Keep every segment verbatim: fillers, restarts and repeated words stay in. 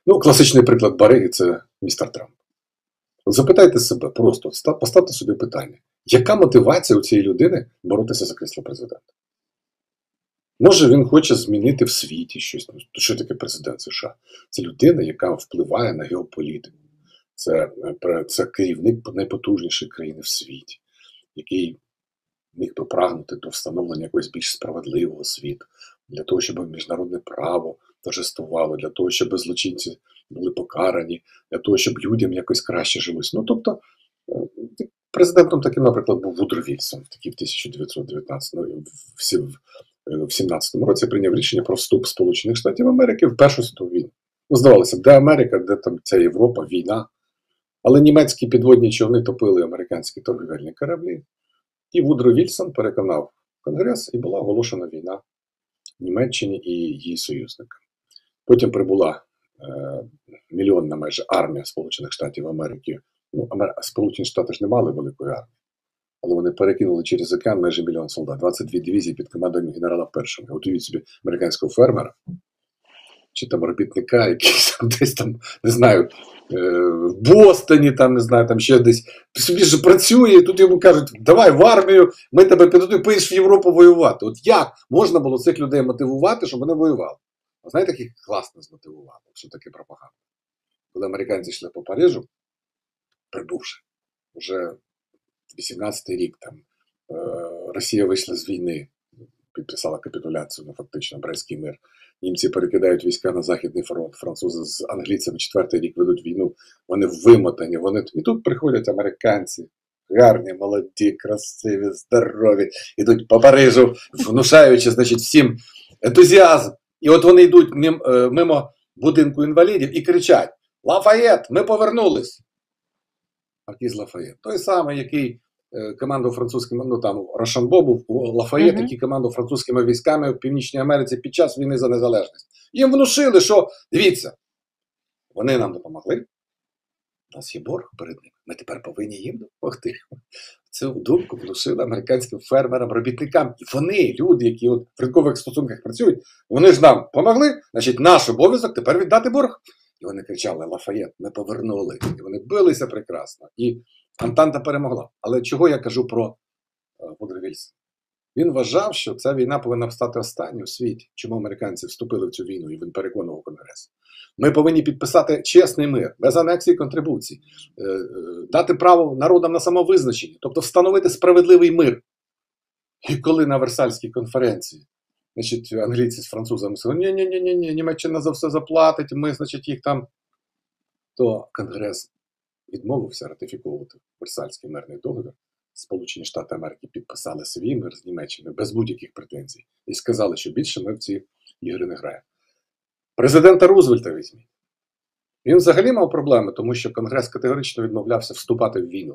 Ну, класичний приклад бариги – це містер Трамп. От запитайте себе просто, поставте собі питання, яка мотивація у цієї людини боротися за крісло президента? Може він хоче змінити в світі щось. Що таке президент США? Це людина, яка впливає на геополітику. Це, це керівник найпотужнішої країни в світі, який міг би прагнути до встановлення якогось більш справедливого світу, для того, щоб міжнародне право торжествувало, для того, щоб злочинці були покарані, для того, щоб людям якось краще жилось. Ну, тобто, президентом таким, наприклад, був Вудро Вільсон, такий в тисяча дев'ятсот дев'ятнадцятому, в сімнадцятому році прийняв рішення про вступ Сполучених Штатів Америки в Першу світову війну. Ну, здавалося, де Америка, де там ця Європа, війна. Але німецькі підводні човни топили американські торгівельні кораблі. І Вудро Вільсон переконав Конгрес, і була оголошена війна Німеччині і її союзникам. Потім прибула е, мільйонна майже армія Сполучених Штатів Америки. Ну, Амер... Сполучені Штати ж не мали великої армії, але вони перекинули через океан майже мільйон солдат, двадцять дві дивізії під командою генерала Першого. От уявіть собі американського фермера, чи там робітника, який там десь там, не знаю, в Бостоні, там, не знаю, там ще десь, собі ж працює, тут йому кажуть, давай в армію, ми тебе підготуємо, поїдеш в Європу воювати. От як можна було цих людей мотивувати, щоб вони воювали? А знаєте, як їх класно змотивувати, що таке пропаганда? Коли американці йшли по Парижу, прибувши, вже вісімнадцятий рік, там, Росія вийшла з війни, підписала капітуляцію, ну, фактично, Брестський мир. Німці перекидають війська на Західний фронт, французи з англійцями четвертий рік ведуть війну, вони вимотані, вони... І тут приходять американці, гарні, молоді, красиві, здорові, ідуть по Парижу, внушаючи, значить, всім ентузіазм. І от вони йдуть мимо будинку інвалідів і кричать: «Лафаєт, ми повернулись!» Маркіз Лафаєт, той самий, який командував французькими, ну там Рошамбо був, Лафаєт, uh-huh. який командував французькими військами в Північній Америці під час війни за незалежність. Їм внушили, що, дивіться, вони нам допомогли, у нас є борг перед ними, ми тепер повинні їм допомогти. Цю думку внушили американським фермерам, робітникам. І вони, люди, які от в ринкових стосунках працюють, вони ж нам допомогли, значить наш обов'язок тепер віддати борг. І вони кричали: «Лафаєт, ми повернули». І вони билися прекрасно. І Антанта перемогла. Але чого я кажу про Вудро Вільсона? Він вважав, що ця війна повинна стати останньою у світі. Чому американці вступили в цю війну, і він переконував Конгрес. Ми повинні підписати чесний мир, без анексії і контрибуцій, дати право народам на самовизначення, тобто встановити справедливий мир. І коли на Версальській конференції, значить, англійці з французами сказали: ні-ні-ні, Німеччина за все заплатить, ми, значить, їх там, то Конгрес відмовився ратифіковувати Версальський мирний договір. Сполучені Штати Америки підписали свій мир з Німеччиною без будь-яких претензій. І сказали, що більше ми в ці ігри не граємо. Президента Рузвельта візьміть. Він взагалі мав проблеми, тому що Конгрес категорично відмовлявся вступати в війну.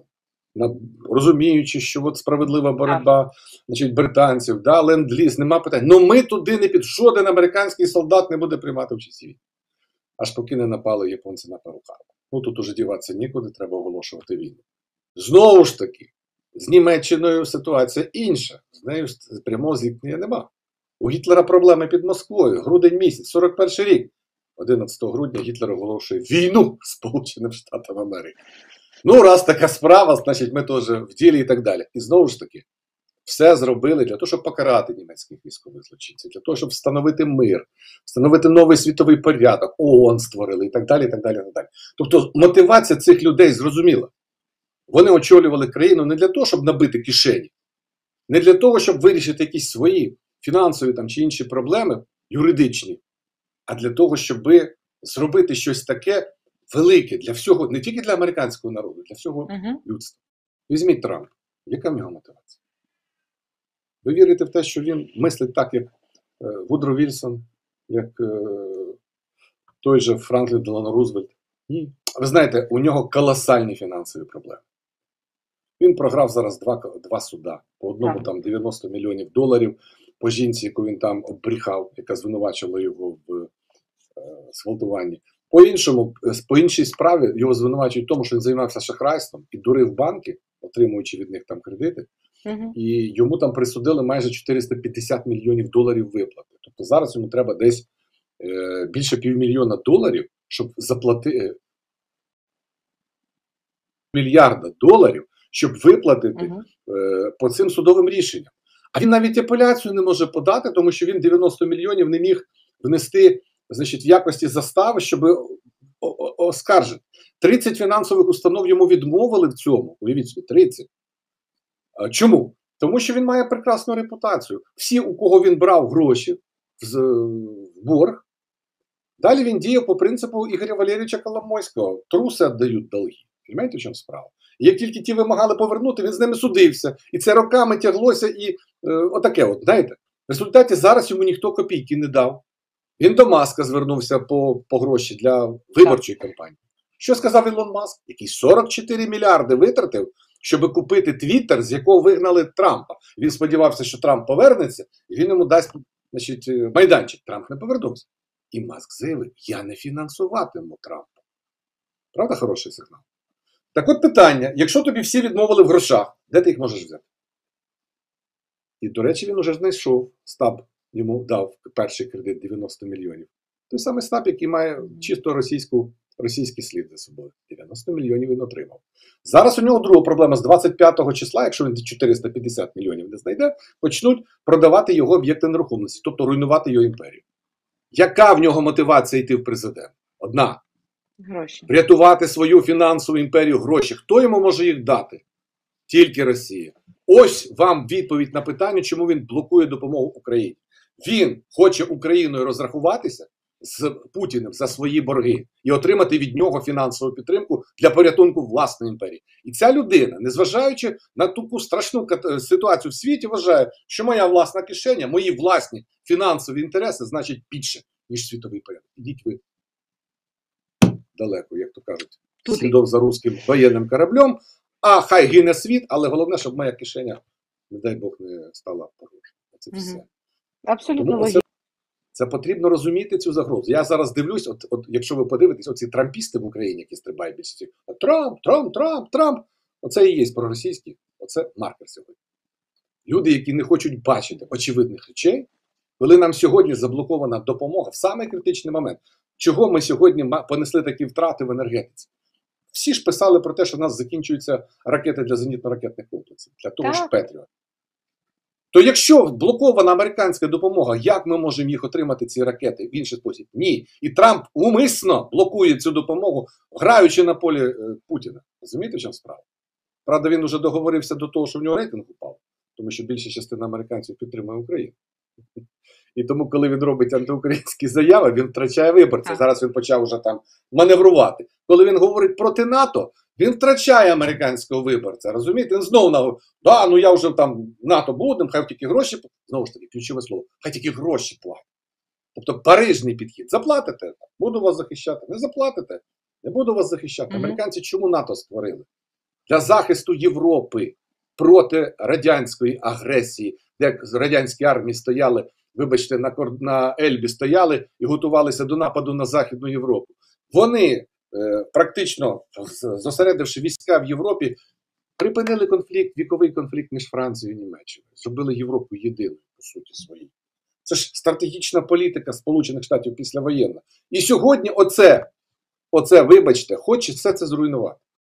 Розуміючи, що от справедлива боротьба, значить, британців, да, ленд-ліз, нема питань. Ну ми туди не під жоден американський солдат не буде приймати участь у війні. Аж поки не напали японці на Перл-Харбор. Ну тут уже діватися нікуди, треба оголошувати війну. Знову ж таки, з Німеччиною ситуація інша. З нею прямого зіткнення нема. У Гітлера проблеми під Москвою. Грудень місяць, сорок перший рік. одинадцятого грудня Гітлер оголошує війну Сполученим Штатам Америки. Ну, раз така справа, значить ми теж в ділі і так далі. І знову ж таки, все зробили для того, щоб покарати німецьких військових злочинців, для того, щоб встановити мир, встановити новий світовий порядок, ООН створили і так далі, і так далі, і так далі. Тобто мотивація цих людей зрозуміла. Вони очолювали країну не для того, щоб набити кишені, не для того, щоб вирішити якісь свої фінансові там, чи інші проблеми юридичні, а для того, щоб зробити щось таке велике для всього, не тільки для американського народу, для всього uh-huh. людства. Візьміть Трамп. Яка в нього мотивація? Ви вірите в те, що він мислить так, як е, Вудро Вільсон, як е, той же Франклін Делано Рузвельт? Ні. Ви знаєте, у нього колосальні фінансові проблеми. Він програв зараз два, два суда. По одному там дев'яносто мільйонів доларів, по жінці, яку він там обріхав, яка звинувачила його в е, зґвалтуванні. По іншому, по іншій справі його звинувачують в тому, що він займався шахрайством і дурив банки, отримуючи від них там кредити. Uh-huh. І йому там присудили майже чотириста п'ятдесят мільйонів доларів виплати. Тобто зараз йому треба десь е, більше півмільйона доларів, щоб заплатити мільярда доларів, щоб виплатити Мгм. е, по цим судовим рішенням. А він навіть апеляцію не може подати, тому що він дев'яносто мільйонів не міг внести, значить, в якості застави, щоб о- о- оскаржити. тридцять фінансових установ йому відмовили в цьому. Уявіть собі, тридцять. А чому? Тому що він має прекрасну репутацію. Всі, у кого він брав гроші з- в борг, далі він діяв по принципу Ігоря Валерійовича Коломойського. Труси віддають долги. Розумієте, в чому справа? І як тільки ті вимагали повернути, він з ними судився. І це роками тяглося, і е, отаке, от, знаєте. В результаті зараз йому ніхто копійки не дав. Він до Маска звернувся по, по гроші для виборчої кампанії. Що сказав Ілон Маск? Який сорок чотири мільярди витратив, щоб купити Твіттер, з якого вигнали Трампа. Він сподівався, що Трамп повернеться, і він йому дасть, значить, майданчик. Трамп не повернувся. І Маск заявив, я не фінансуватиму Трампа. Правда, хороший сигнал? Так от питання, якщо тобі всі відмовили в грошах, де ти їх можеш взяти? І, до речі, він уже знайшов, Стаб йому дав перший кредит дев'яносто мільйонів. Той самий Стаб, який має чисто російську, російський слід за собою. дев'яносто мільйонів він отримав. Зараз у нього друга проблема. З двадцять п'ятого числа, якщо він чотириста п'ятдесят мільйонів не знайде, почнуть продавати його об'єкти нерухомості, тобто руйнувати його імперію. Яка в нього мотивація йти в президент? Одна. Гроші. Врятувати свою фінансову імперію, гроші. Хто йому може їх дати? Тільки Росія. Ось вам відповідь на питання, чому він блокує допомогу Україні. Він хоче Україною розрахуватися з Путіним за свої борги і отримати від нього фінансову підтримку для порятунку власної імперії. І ця людина, незважаючи на таку страшну ситуацію в світі, вважає, що моя власна кишеня, мої власні фінансові інтереси значить більше, ніж світовий порядок. Ідіть ви далеко, як то кажуть, Туди. слідом за руським воєнним кораблем, а хай гине світ, але головне, щоб моя кишеня, не дай Бог, не стала порушена. Це все. Мгм. Абсолютно Тому логічно. це, це потрібно розуміти цю загрозу. Я зараз дивлюсь, от, от якщо ви подивитесь, оці трампісти в Україні, які стрибають більшості, Трамп, Трамп, Трамп, Трамп, оце і є проросійські, оце маркер сьогодні. Люди, які не хочуть бачити очевидних речей, коли нам сьогодні заблокована допомога в самий критичний момент. Чого ми сьогодні понесли такі втрати в енергетиці? Всі ж писали про те, що в нас закінчуються ракети для зенітно-ракетних комплексів, для того ж Так. Петріот. То якщо блокована американська допомога, як ми можемо їх отримати, ці ракети, в інший спосіб? Ні. І Трамп умисно блокує цю допомогу, граючи на полі е, Путіна. Розумієте, в чому справа? Правда, він вже договорився до того, що в нього рейтинг упав, тому що більша частина американців підтримує Україну. І тому, коли він робить антиукраїнські заяви, він втрачає виборців. Так. Зараз він почав вже там маневрувати. Коли він говорить проти НАТО, він втрачає американського виборця. Розумієте? Він знову наговорить, да, ну я вже там в НАТО буду, хай тільки гроші, знову ж таки, ключове слово, хай тільки гроші платять. Тобто парижний підхід. Заплатите, буду вас захищати. Не заплатите, не буду вас захищати. Мгм. Американці чому НАТО створили? Для захисту Європи проти радянської агресії, де радянські армії стояли, вибачте, на, Кор... на Ельбі стояли і готувалися до нападу на Західну Європу. Вони, е, практично зосередивши війська в Європі, припинили конфлікт, віковий конфлікт між Францією і Німеччиною. Зробили Європу єдиною, по суті своїй. Це ж стратегічна політика Сполучених Штатів післявоєнна. І сьогодні оце, оце, вибачте, хоче все це зруйнувати.